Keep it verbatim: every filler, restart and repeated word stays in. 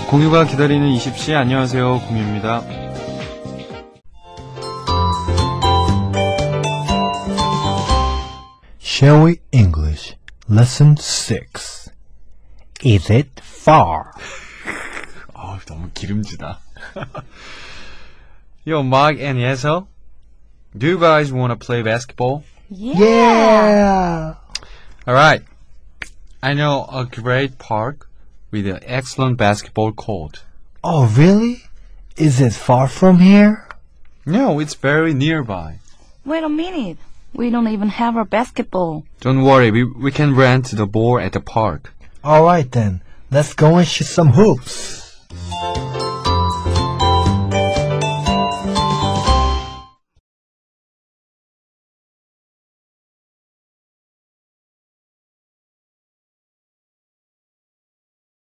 공유가 기다리는 이십 시 안녕하세요. 공유입니다. Shall we English Lesson six. Is it far? 아, 너무 기름지다. Yo, Mark and Yeso, do you guys want to play basketball? Yeah. Yeah. Alright. I know a great park with an excellent basketball court. Oh, really? Is it far from here? No, it's very nearby. Wait a minute. We don't even have a basketball. Don't worry, we, we can rent the ball at the park. All right then. Let's go and shoot some hoops.